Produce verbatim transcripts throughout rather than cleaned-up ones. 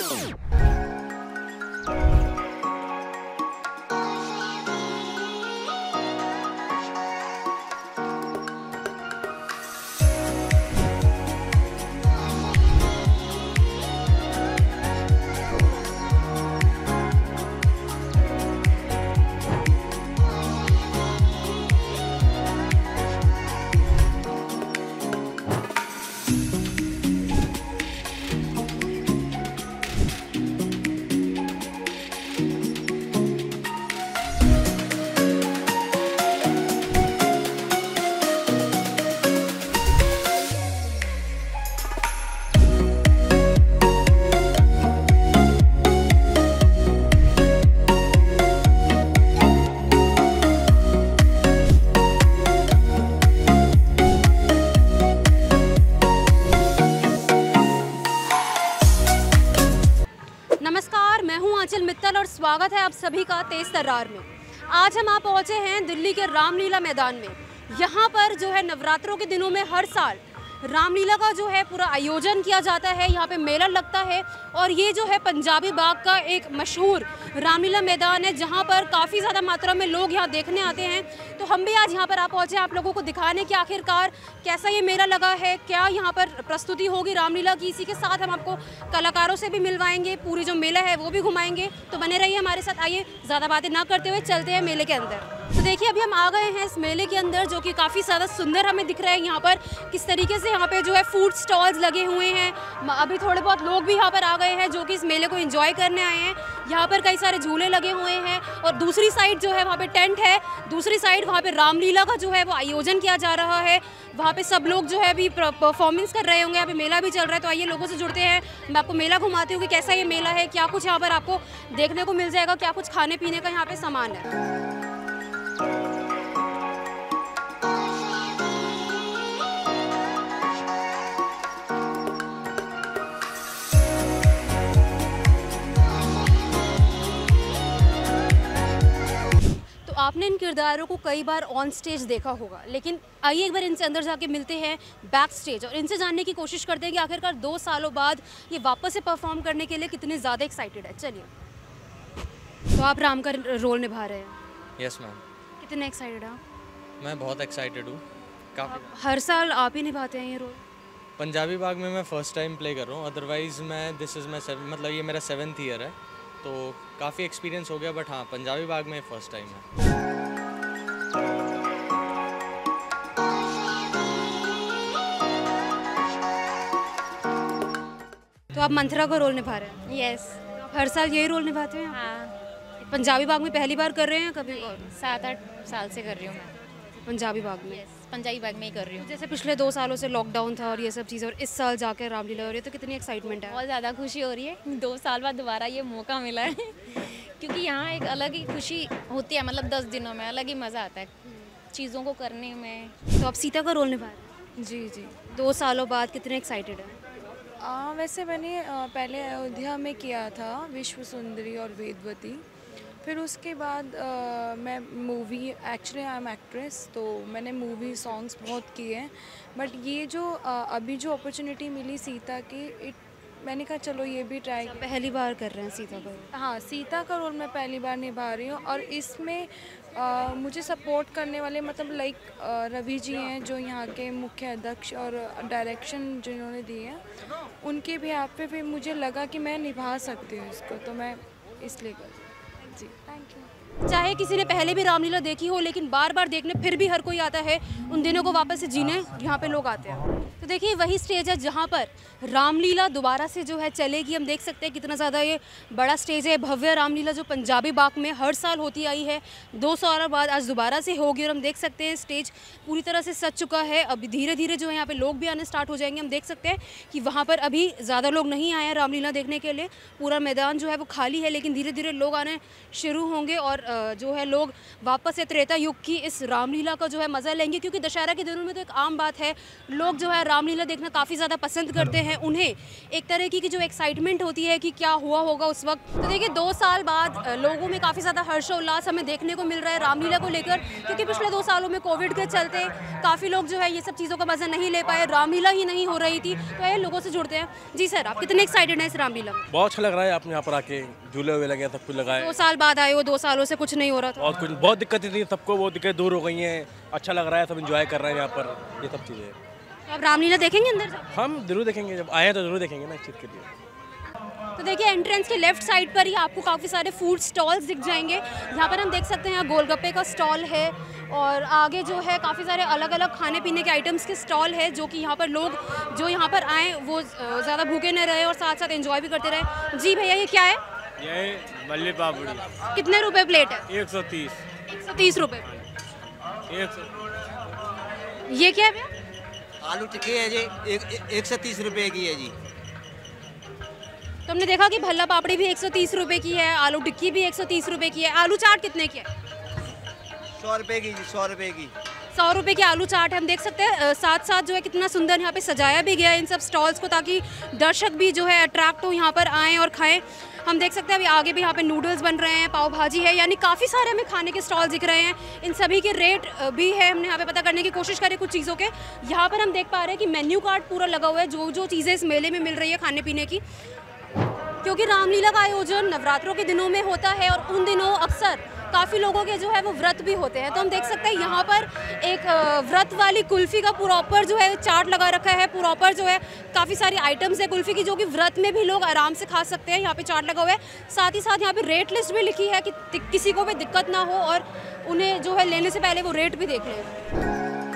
नमस्कार, मैं हूं आंचल मित्तल और स्वागत है आप सभी का तेज तर्रार में। आज हम आप पहुंचे हैं दिल्ली के रामलीला मैदान में। यहां पर जो है नवरात्रों के दिनों में हर साल रामलीला का जो है पूरा आयोजन किया जाता है। यहाँ पे मेला लगता है और ये जो है पंजाबी बाग का एक मशहूर रामलीला मैदान है जहाँ पर काफ़ी ज़्यादा मात्रा में लोग यहाँ देखने आते हैं। तो हम भी आज यहाँ पर आ पहुँचे आप लोगों को दिखाने की आखिरकार कैसा ये मेला लगा है, क्या यहाँ पर प्रस्तुति होगी रामलीला की। इसी के साथ हम आपको कलाकारों से भी मिलवाएंगे, पूरी जो मेला है वो भी घुमाएंगे। तो बने रहिए हमारे साथ। आइए ज़्यादा बातें ना करते हुए चलते हैं मेले के अंदर। तो देखिए अभी हम आ गए हैं इस मेले के अंदर जो कि काफ़ी ज़्यादा सुंदर हमें दिख रहा है। यहाँ पर किस तरीके से यहाँ पे जो है फूड स्टॉल्स लगे हुए हैं। अभी थोड़े बहुत लोग भी यहाँ पर आ गए हैं जो कि इस मेले को एंजॉय करने आए हैं। यहाँ पर कई सारे झूले लगे हुए हैं और दूसरी साइड जो है वहाँ पे टेंट है, दूसरी साइड वहाँ पे रामलीला का जो है वो आयोजन किया जा रहा है। वहाँ पे सब लोग जो है अभी परफॉर्मेंस कर रहे होंगे। यहाँ पे मेला भी चल रहा है। तो आइए लोगों से जुड़ते हैं, मैं आपको मेला घुमाती हूँ कि कैसा ये मेला है, क्या कुछ यहाँ पर आपको देखने को मिल जाएगा, क्या कुछ खाने पीने का यहाँ पे सामान है। आपने इन किरदारों को कई बार ऑन स्टेज देखा होगा, लेकिन आइए एक बार इनसे अंदर जाके मिलते हैं बैक स्टेज और इनसे जानने की कोशिश करते हैं कि आखिरकार दो सालों बाद ये वापस से परफॉर्म करने के लिए कितने ज़्यादा एक्साइटेड है। चलिए, तो आप राम का रोल निभा रहे हैं। Yes ma'am. कितने एक्साइटेड हैं? मैं बहुत एक्साइटेड हूँ काफ़ी। हर साल आप ही निभाते हैं ये रोल? पंजाबी बाग में मैं फ़र्स्ट टाइम प्ले कर रहा हूँ, अदरवाइज़ मैं दिस इज़ माई मतलब ये मेरा सेवन्थ ईयर है, तो काफ़ी एक्सपीरियंस हो गया। बट हाँ, पंजाबी बाग में फर्स्ट टाइम है। तो आप मंथरा का रोल निभा रहे हैं? यस। तो हर साल यही रोल निभाते हैं? हाँ। पंजाबी बाग में पहली बार कर रहे हैं कभी? और सात आठ साल से कर रही हूँ मैं पंजाबी बाग में। यस, पंजाबी बाग में ही कर रही हूँ। जैसे पिछले दो सालों से लॉकडाउन था और ये सब चीज़ें, और इस साल जाकर रामलीला हो रही है, तो कितनी एक्साइटमेंट है? बहुत ज़्यादा खुशी हो रही है, दो साल बाद दोबारा ये मौका मिला है क्योंकि यहाँ एक अलग ही खुशी होती है। मतलब दस दिनों में अलग ही मज़ा आता है चीज़ों को करने में। तो आप सीता का रोल निभा रहे हैं? जी जी। दो सालों बाद कितने एक्साइटेड हैं? आ, वैसे मैंने आ, पहले अयोध्या में किया था विश्व सुंदरी और वेदवती, फिर उसके बाद आ, मैं movie, actually I am actress, तो मैंने मूवी सॉन्ग्स बहुत किए हैं। बट ये जो आ, अभी जो अपॉर्चुनिटी मिली सीता की, इट मैंने कहा चलो ये भी ट्राई। पहली बार कर रहे हैं सीता का रोल? हाँ, सीता का रोल मैं पहली बार निभा रही हूँ और इसमें आ, मुझे सपोर्ट करने वाले मतलब लाइक रवि जी हैं जो यहाँ के मुख्य अध्यक्ष, और डायरेक्शन जिन्होंने दी है उनके भी आप पे भी मुझे लगा कि मैं निभा सकती हूँ इसको, तो मैं इसलिए कर जी। Thank you. चाहे किसी ने पहले भी रामलीला देखी हो, लेकिन बार बार देखने फिर भी हर कोई आता है। उन दिनों को वापस से जीने यहाँ पे लोग आते हैं। तो देखिए वही स्टेज है जहाँ पर रामलीला दोबारा से जो है चलेगी। हम देख सकते हैं कितना ज़्यादा ये बड़ा स्टेज है। भव्य रामलीला जो पंजाबी बाग में हर साल होती आई है, दो साल बाद आज दोबारा से होगी। और हम देख सकते हैं स्टेज पूरी तरह से सज चुका है। अब धीरे धीरे जो है यहाँ पे लोग भी आने स्टार्ट हो जाएंगे। हम देख सकते हैं कि वहाँ पर अभी ज़्यादा लोग नहीं आए हैं रामलीला देखने के लिए, पूरा मैदान जो है वो खाली है, लेकिन धीरे धीरे लोग आने शुरू होंगे और अ, जो है लोग वापस से त्रेता युग की इस रामलीला का जो है मज़ा लेंगे, क्योंकि दशहरा के दिनों में तो एक आम बात है, लोग जो है रामलीला देखना काफ़ी ज़्यादा पसंद करते हैं। उन्हें एक तरह की, की जो एक्साइटमेंट होती है कि क्या हुआ होगा उस वक्त। तो देखिए दो साल बाद अ, लोगों में काफ़ी ज़्यादा हर्षोल्लास हमें देखने को मिल रहा है रामलीला को लेकर, क्योंकि पिछले दो सालों में कोविड के चलते काफ़ी लोग जो है ये सब चीज़ों का मज़ा नहीं ले पाए, रामलीला ही नहीं हो रही थी। तो ये लोगों से जुड़ते हैं। जी सर, आप कितने एक्साइटेड हैं इस रामलीला में? बहुत अच्छा लग रहा है, आपने यहाँ पर आके झूले हुए लगे, सब कुछ लगाए। दो साल बाद आए हो, दो सालों से कुछ नहीं हो रहा था। बहुत कुछ, बहुत दिक्कतें थी सबको, वो दिक्कतें दूर हो गई हैं। अच्छा लग रहा है, सब एंजॉय कर रहे हैं यहाँ पर, ये सब चीज़ें। तो आप रामलीला देखेंगे अंदर से? हम जरूर देखेंगे, जब आए तो जरूर देखेंगे ना इस चीज़ के लिए। तो देखिए एंट्रेंस के लेफ्ट साइड पर ही आपको काफ़ी सारे फूड स्टॉल्स दिख जाएंगे। यहाँ पर हम देख सकते हैं यहाँ गोलगप्पे का स्टॉल है, और आगे जो है काफ़ी सारे अलग अलग खाने पीने के आइटम्स के स्टॉल है, जो कि यहाँ पर लोग जो यहाँ पर आएँ वो ज़्यादा भूखे न रहे और साथ साथ एंजॉय भी करते रहे। जी भैया, ये क्या है? ये मल्ली पापड़ी कितने रुपए प्लेट है? एक सौ तीस। एक सौ तीस रुपये। एक सौ ये क्या है भैया? आलू टिक्की है जी, एक एक सौ तीस रुपये की है जी। तो हमने देखा कि भल्ला पापड़ी भी एक सौ तीस रुपये की है, आलू टिक्की भी एक सौ तीस रुपये की है। आलू चाट कितने की है? सौ रुपये की जी, सौ रुपये की। सौ रुपये की आलू चाट है। हम देख सकते हैं साथ साथ जो है कितना सुंदर यहाँ पे सजाया भी गया है इन सब स्टॉल्स को, ताकि दर्शक भी जो है अट्रैक्ट हो, यहाँ पर आएँ और खाएँ। हम देख सकते हैं अभी आगे भी यहाँ पे नूडल्स बन रहे हैं, पाव भाजी है, यानी काफ़ी सारे हमें खाने के स्टॉल दिख रहे हैं। इन सभी के रेट भी है, हमने यहाँ पे पता करने की कोशिश करी कुछ चीज़ों के। यहाँ पर हम देख पा रहे हैं कि मेन्यू कार्ड पूरा लगा हुआ है, जो जो चीज़ें इस मेले में मिल रही है खाने पीने की, क्योंकि रामलीला का आयोजन नवरात्रों के दिनों में होता है और उन दिनों अक्सर काफ़ी लोगों के जो है वो व्रत भी होते हैं। तो हम देख सकते हैं यहाँ पर एक व्रत वाली कुल्फ़ी का प्रॉपर जो है चार्ट लगा रखा है, प्रॉपर जो है काफ़ी सारी आइटम्स है कुल्फ़ी की, जो कि व्रत में भी लोग आराम से खा सकते हैं। यहाँ पे चार्ट लगा हुआ है, साथ ही साथ यहाँ पे रेट लिस्ट भी लिखी है कि किसी को भी दिक्कत ना हो और उन्हें जो है लेने से पहले वो रेट भी देख लें।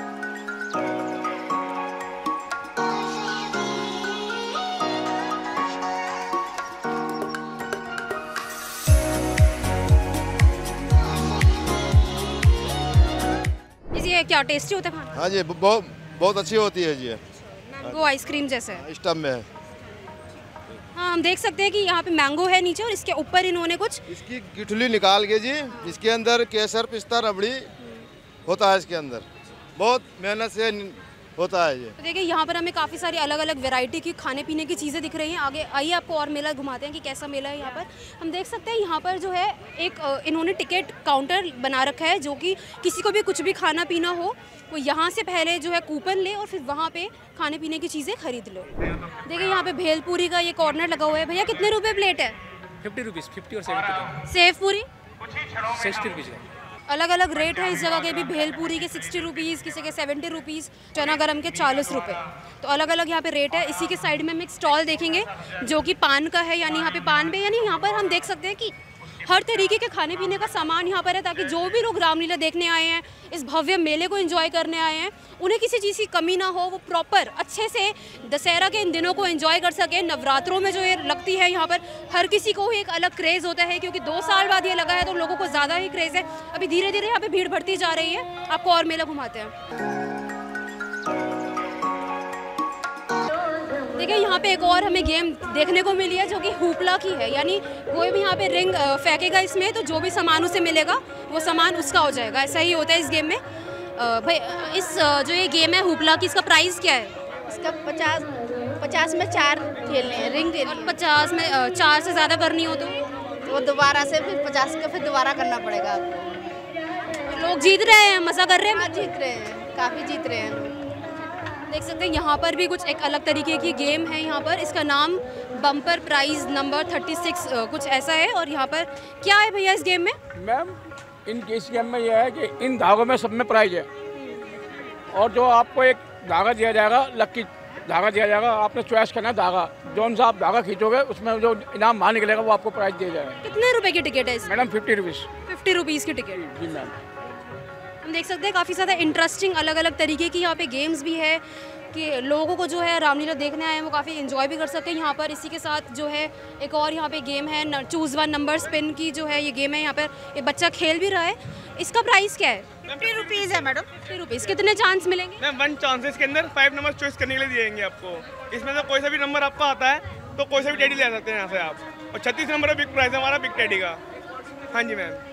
ये क्या टेस्टी होता है खाना? हाँ जी, बहुत बहुत अच्छी होती है जी। मैंगो आइसक्रीम जैसे है, स्टफ में है। हाँ, हम देख सकते हैं कि यहाँ पे मैंगो है नीचे और इसके ऊपर इन्होंने कुछ इसकी गिठली निकाल के जी, इसके अंदर केसर पिस्ता रबड़ी होता है, इसके अंदर बहुत मेहनत से होता है ये। तो देखिए यहाँ पर हमें काफ़ी सारी अलग अलग वैरायटी की खाने पीने की चीज़ें दिख रही हैं। आगे आइए आपको और मेला घुमाते हैं कि कैसा मेला है यहाँ पर। हम देख सकते हैं यहाँ पर जो है एक इन्होंने टिकट काउंटर बना रखा है, जो कि किसी को भी कुछ भी खाना पीना हो वो यहाँ से पहले जो है कूपन ले और फिर वहाँ पे खाने पीने की चीज़ें खरीद लो। देखिए यहाँ पे भेलपूरी का ये कॉर्नर लगा हुआ है। भैया कितने रुपये प्लेट है? फिफ्टी रुपीज़, फिफ्टी और seventy. Sev puri sixty rupees है। अलग अलग रेट है इस जगह के भी। भेलपूरी के सिक्सटी रुपीज़, किसी के सेवेंटी रुपीज़, चना गरम के चालीस रुपये। तो अलग अलग यहाँ पे रेट है। इसी के साइड में हम एक स्टॉल देखेंगे जो कि पान का है, यानी यहाँ पे पान पे, यानी यहाँ पर हम देख सकते हैं कि हर तरीके के खाने पीने का सामान यहाँ पर है, ताकि जो भी लोग रामलीला देखने आए हैं, इस भव्य मेले को एंजॉय करने आए हैं, उन्हें किसी चीज़ की कमी ना हो, वो प्रॉपर अच्छे से दशहरा के इन दिनों को एंजॉय कर सके। नवरात्रों में जो ये लगती है यहाँ पर हर किसी को ही एक अलग क्रेज़ होता है, क्योंकि दो साल बाद ये लगा है तो लोगों को ज़्यादा ही क्रेज़ है। अभी धीरे धीरे यहाँ पर भीड़ बढ़ती जा रही है। आपको और मेला घुमाते हैं। देखिए यहाँ पे एक और हमें गेम देखने को मिली है, जो कि हुपला की है, यानी कोई भी यहाँ पे रिंग फेंकेगा इसमें, तो जो भी सामान उसे मिलेगा वो सामान उसका हो जाएगा। ऐसा ही होता है इस गेम में। भाई इस जो ये गेम है हुपला की, इसका प्राइस क्या है? इसका पचास पचास में चार खेलने हैं, रिंग खेलनी है। पचास में चार से ज़्यादा करनी हो तो वो दोबारा से फिर पचास का फिर दोबारा करना पड़ेगा आपको। लोग जीत रहे हैं, मज़ा कर रहे हैं। हाँ, जीत रहे हैं, काफ़ी जीत रहे हैं लोग। देख सकते हैं यहाँ पर भी कुछ एक अलग तरीके की गेम है। यहाँ पर इसका नाम bumper prize number thirty six कुछ ऐसा है। और यहाँ पर क्या है भैया इस गेम में? मैम इन इस गेम में यह है कि इन धागों में सब में प्राइज है, और जो आपको एक धागा दिया जाएगा, लक्की धागा दिया जाएगा, आपने चॉइस करना है धागा, जौन सा आप धागा खींचोगे उसमें जो इनाम बाहर निकलेगा वो आपको प्राइज दिया जाएगा। कितने रुपए की टिकट है इसमें? Madam fifty rupees. Fifty rupees की टिकट। जी मैम। हम देख सकते हैं काफ़ी ज़्यादा इंटरेस्टिंग अलग अलग तरीके की यहाँ पे गेम्स भी है, कि लोगों को जो है रामलीला देखने आए हैं वो काफ़ी एंजॉय भी कर सकें यहाँ पर। इसी के साथ जो है एक और यहाँ पे गेम है चूज़ वन नंबर स्पिन की, जो है ये गेम है। यहाँ पर एक बच्चा खेल भी रहा है। इसका प्राइस क्या है? फिफ्टी रुपीज़ है मैडम। Fifty rupees. कितने चांस मिलेंगे? मैम वन चांसेस के अंदर फाइव नंबर चॉइस करने के लिए दिएंगे आपको। इसमें से कोई सा भी नंबर आपका आता है तो कोई सा भी टेडी ले सकते हैं यहाँ से आप। और छत्तीस नंबर का बिग प्राइस है हमारा बिग टेडी का। हाँ जी मैम।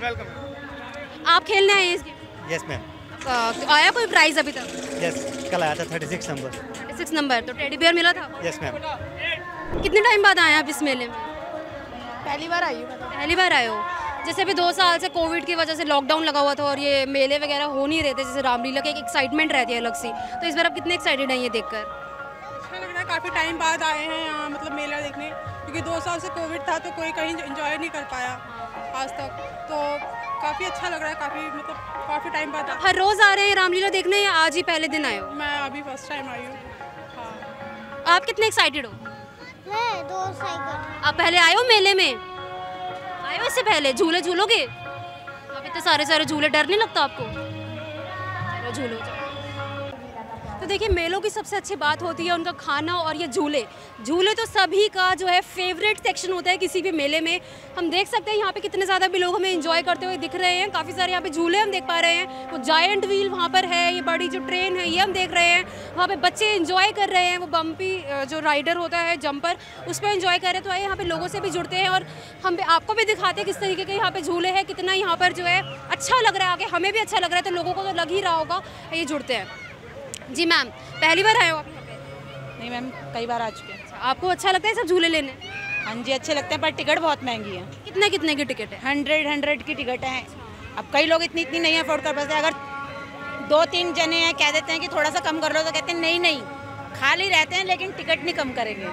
वेलकम। आप खेलने आए हैं इस गेम? Yes ma'am. तो आया कोई प्राइज अभी तक? यस, कल आया था छत्तीस नंबर। छत्तीस नंबर, तो टेडी बियर मिला था? Yes ma'am. कितने टाइम बाद आए आप इस मेले में? पहली बार आई हूँ। पहली बार आए हो। जैसे अभी दो साल से कोविड की वजह से लॉकडाउन लगा हुआ था और ये मेले वगैरह हो नहीं रहे थे, जैसे रामलीला की एक एक्साइटमेंट रहती है अलग सी, तो इस बार आप कितने एक्साइटेड हैं ये देखकर? अच्छा लग रहा है, काफ़ी टाइम बाद आए हैं यहाँ मतलब मेला देखने, क्योंकि दो साल से कोविड था तो कोई कहीं एंजॉय नहीं कर पाया आज तक, तो काफ़ी अच्छा लग रहा है, काफ़ी मतलब काफ़ी टाइम बाद। हर रोज़ आ रहे हैं रामलीला देखने या आज ही पहले दिन आए हो? मैं अभी फर्स्ट टाइम आई हूँ। हाँ। आप कितने एक्साइटेड हो? मैं दो साइकिल। आप पहले आए हो मेले में? आए हो इससे पहले? झूले झूलोगे? अब इतने सारे सारे झूले, डर नहीं लगता आपको? चलो झूलो। तो देखिए, मेलों की सबसे अच्छी बात होती है उनका खाना और ये झूले। झूले तो सभी का जो है फेवरेट सेक्शन होता है किसी भी मेले में। हम देख सकते हैं यहाँ पे कितने ज़्यादा भी लोग हमें एंजॉय करते हुए दिख रहे हैं। काफ़ी सारे यहाँ पे झूले हम देख पा रहे हैं। वो जायंट व्हील वहाँ पर है, ये बड़ी जो ट्रेन है ये हम देख रहे हैं। वहाँ पे बच्चे एंजॉय कर रहे हैं, वो बम्पी जो राइडर होता है जंपर, उस पर एंजॉय कर रहे हैं। तो आइए यहाँ पे लोगों से भी जुड़ते हैं और हम आपको भी दिखाते हैं किस तरीके के यहाँ पे झूले हैं, कितना यहाँ पर जो है अच्छा लग रहा है। आगे हमें भी अच्छा लग रहा है, तो लोगों को तो लग ही रहा होगा। ये जुड़ते हैं। जी मैम, पहली बार आए हो आप यहाँ पे? नहीं मैम, कई बार आ चुके हैं। अच्छा, आपको अच्छा लगता है सब झूले लेने? हाँ जी, अच्छे लगते हैं, पर टिकट बहुत महंगी है। कितने कितने की टिकट है? हंड्रेड हंड्रेड की टिकट है। अब कई लोग इतनी इतनी नहीं अफोर्ड कर पाते। अगर दो तीन जने हैं कह देते हैं कि थोड़ा सा कम कर लो, तो कहते हैं नहीं नहीं, खाली रहते हैं लेकिन टिकट नहीं कम करेंगे।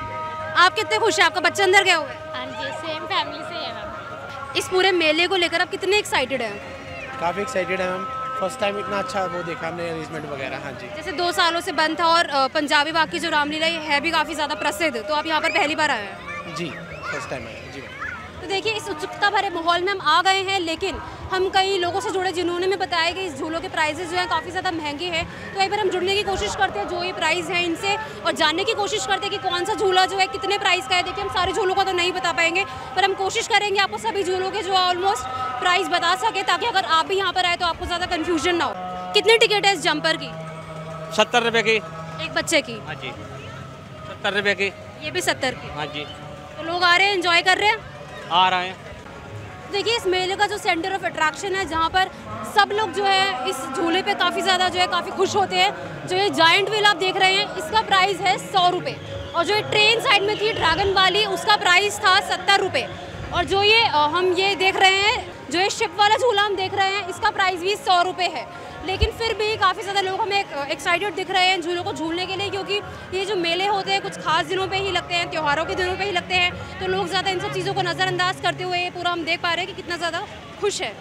आप कितने खुश हैं? आपका बच्चा अंदर गया हुआ है? हाँ जी, सेम फैमिली से है मैम। इस पूरे मेले को लेकर आप कितने एक्साइटेड हैं? काफ़ी एक्साइटेड है मैम, फर्स्ट टाइम इतना अच्छा वो देखा हमने अरेंजमेंट वगैरह। हाँ जी, जैसे दो सालों से बंद था और पंजाबी बाग की जो रामलीला है भी काफ़ी ज़्यादा प्रसिद्ध, तो आप यहाँ पर पहली बार आए हैं? जी, फर्स्ट टाइम आए जी। तो देखिए, इस उत्सुकता भरे माहौल में हम आ गए हैं, लेकिन हम कई लोगों से जुड़े जिन्होंने हमें बताया कि इस झूलों के प्राइजेस जो हैं काफ़ी ज़्यादा महंगे हैं। तो एक बार हम जुड़ने की कोशिश करते हैं जो ये प्राइस है इनसे, और जानने की कोशिश करते हैं कि कौन सा झूला जो है कितने प्राइस का है। देखिए, हम सारे झूलों का तो नहीं बता पाएंगे, पर हम कोशिश करेंगे आपको सभी झूलों के जो ऑलमोस्ट प्राइस बता सके, ताकि अगर आप भी यहाँ पर आए तो आपको ज़्यादा कन्फ्यूजन ना हो। कितनी टिकट है इस जंपर की? सत्तर रुपये की। एक बच्चे की? हाँ जी, सत्तर रुपये की। ये भी सत्तर की? हाँ जी। तो लोग आ रहे हैं, एंजॉय कर रहे हैं? आ रहे हैं। देखिए, इस मेले का जो सेंटर ऑफ अट्रैक्शन है, जहाँ पर सब लोग जो है इस झूले पे काफ़ी ज़्यादा जो है काफ़ी खुश होते हैं। जो ये जायंट व्हील आप देख रहे हैं, इसका प्राइस है सौ रुपये, और जो ये ट्रेन साइड में थी ड्रैगन वाली, उसका प्राइस था सत्तर रुपये। और जो ये हम ये देख रहे हैं, जो ये शिप वाला झूला हम देख रहे हैं, इसका प्राइस भी सौ रुपये है। लेकिन फिर भी काफ़ी ज़्यादा लोग हमें एक्साइटेड दिख रहे हैं झूलों को झूलने के लिए, क्योंकि ये जो मेले होते हैं कुछ खास दिनों पे ही लगते हैं, त्योहारों के दिनों पे ही लगते हैं, तो लोग ज़्यादा इन सब चीज़ों को नज़रअंदाज करते हुए ये पूरा हम देख पा रहे हैं कि कितना ज़्यादा खुश है।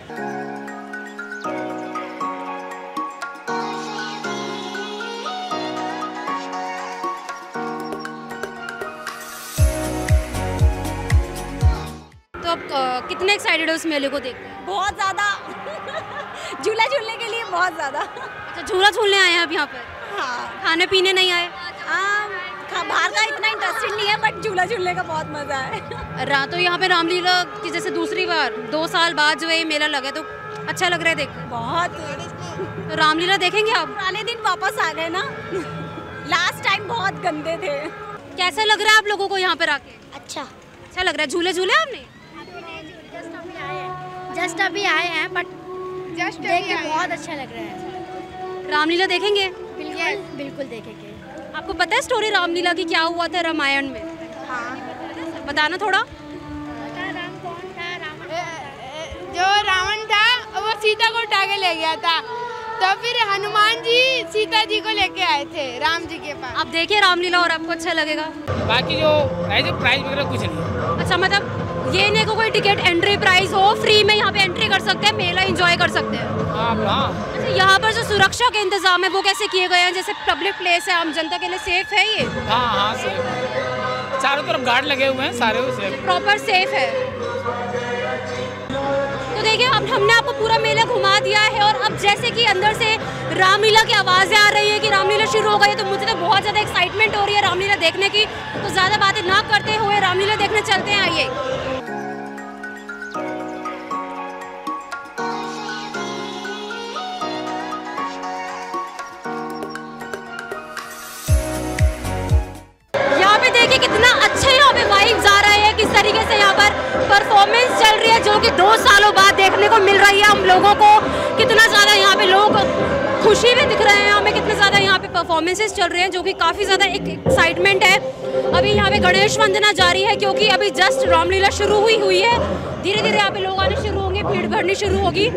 तो अब कितने एक्साइटेड हो इस मेले को देखते हैं? बहुत ज़्यादा झूला झूलने के लिए बहुत ज़्यादा। अच्छा, झूला झूलने आए हैं आप यहाँ पर? हाँ। खाने पीने नहीं आए? हाँ, बाहर का इतना इंटरेस्टेड नहीं है, बट झूला झूलने का बहुत मज़ा है। रा तो यहाँ पे रामलीला की जैसे दूसरी बार दो साल बाद जो है ये मेला लगा, तो अच्छा लग रहा है देख? बहुत। तो रामलीला देखेंगे आप? पुराने दिन वापस आ गए ना। लास्ट टाइम बहुत गंदे थे। कैसा लग रहा है आप लोगों को यहाँ पर आके? अच्छा अच्छा लग रहा है। झूले झूले आपने? जस्ट अभी आए हैं, बट जस्ट देख के बहुत अच्छा लग रहा है। रामलीला देखेंगे? बिल्कुल बिल्कुल देखेंगे। आपको पता है स्टोरी रामलीला की क्या हुआ था रामायण में? हाँ, बताना थोड़ा। राम कौन था? रावण। जो रावण था वो सीता को उठा के ले गया था, तो फिर हनुमान जी सीता जी को लेके आए थे राम जी के पास। आप देखिए रामलीला और आपको अच्छा लगेगा। बाकी जो प्राइस वगैरह कुछ नहीं। अच्छा, मतलब ये नहीं को कोई टिकट एंट्री प्राइस हो, फ्री में यहाँ पे एंट्री कर सकते हैं, मेला एंजॉय कर सकते हैं। हाँ हाँ। अच्छा, यहाँ पर जो सुरक्षा के इंतजाम है वो कैसे किए गए हैं? जैसे पब्लिक प्लेस है, आम जनता के लिए सेफ है ये? हाँ हाँ सेफ, चारों तरफ गार्ड लगे हुए हैं, सारे सेफ, प्रॉपर सेफ है। तो देखिए, अब हमने आपको पूरा मेला घुमा दिया है, और अब जैसे कि अंदर से रामलीला की आवाज़ें आ रही है कि रामलीला शुरू हो गई है, तो मुझे तो बहुत ज़्यादा एक्साइटमेंट हो रही है रामलीला देखने की। तो ज़्यादा बातें ना करते हुए रामलीला देखने चलते हैं, आइए। कितना अच्छा यहाँ पे वाइब्स आ रहा है, किस तरीके से यहाँ पर परफॉर्मेंस चल रही है, जो जो कि दो सालों बाद देखने को मिल रही है हम लोगों को। कितना ज़्यादा यहाँ पे लोग खुशी में दिख रहे हैं हमें, कितने ज़्यादा यहाँ पे परफॉर्मेंसेस चल रहे हैं जो कि काफ़ी ज़्यादा एक एक्साइटमेंट है। अभी यहाँ पे गणेश वंदना जारी है क्योंकि अभी जस्ट रामलीला शुरू हुई हुई है। धीरे धीरे यहाँ पे लोग आने शुरू होंगे, भीड़ भरनी शुरू होगी।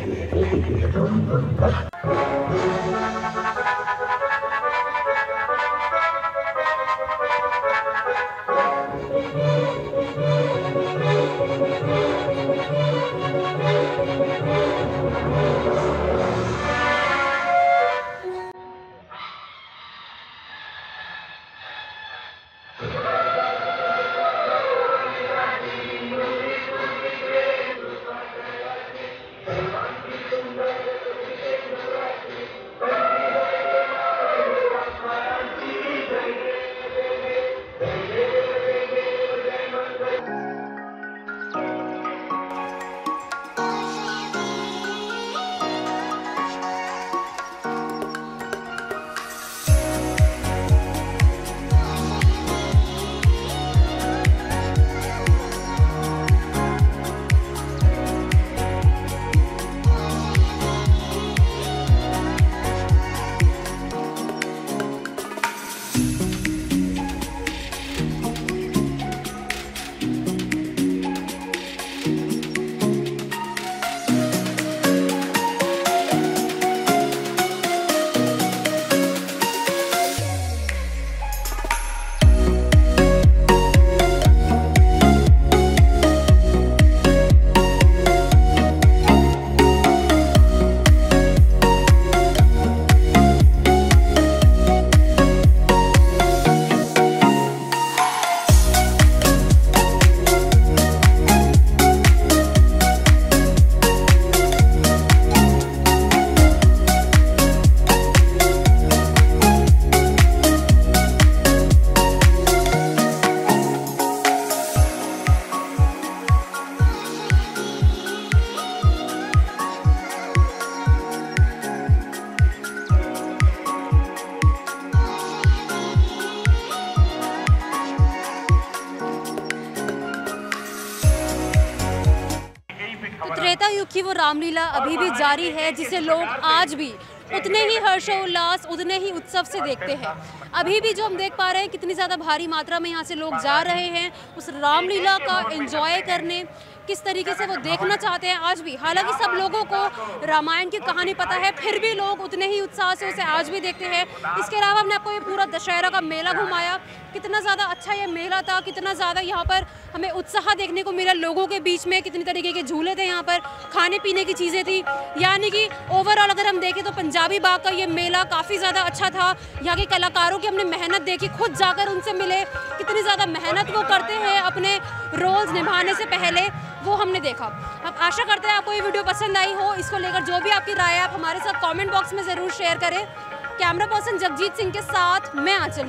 त्रेता युग की वो रामलीला अभी भी जारी है जिसे लोग आज भी उतने ही हर्षोल्लास उतने ही उत्सव से देखते हैं। अभी भी जो हम देख पा रहे हैं कितनी ज़्यादा भारी मात्रा में यहाँ से लोग जा रहे हैं उस रामलीला का एंजॉय करने, किस तरीके से वो देखना चाहते हैं आज भी। हालांकि सब लोगों को रामायण की कहानी पता है, फिर भी लोग उतने ही उत्साह से उसे आज भी देखते हैं। इसके अलावा हमने आपको ये पूरा दशहरा का मेला घुमाया, कितना ज़्यादा अच्छा ये मेला था, कितना ज़्यादा यहाँ पर हमें उत्साह देखने को मिला लोगों के बीच में, कितनी तरीके के झूले थे यहाँ पर, खाने पीने की चीज़ें थी। यानी कि ओवरऑल अगर हम देखें तो पंजाबी बाग का ये मेला काफ़ी ज़्यादा अच्छा था। यहाँ के कलाकारों की हमने मेहनत देखी, खुद जाकर उनसे मिले, कितनी ज़्यादा मेहनत वो करते हैं अपने रोल्स निभाने से पहले, वो हमने देखा। हम आशा करते हैं आपको ये वीडियो पसंद आई हो। इसको लेकर जो भी आपकी राय है आप हमारे साथ कमेंट बॉक्स में ज़रूर शेयर करें। कैमरा पर्सन जगजीत सिंह के साथ मैं आंचल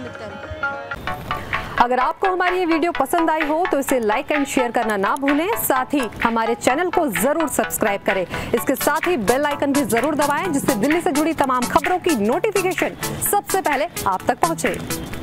मित्तल। अगर आपको हमारी ये वीडियो पसंद आई हो तो इसे लाइक एंड शेयर करना ना भूलें, साथ ही हमारे चैनल को जरूर सब्सक्राइब करें। इसके साथ ही बेल आइकन भी जरूर दबाएं जिससे दिल्ली से जुड़ी तमाम खबरों की नोटिफिकेशन सबसे पहले आप तक पहुंचे।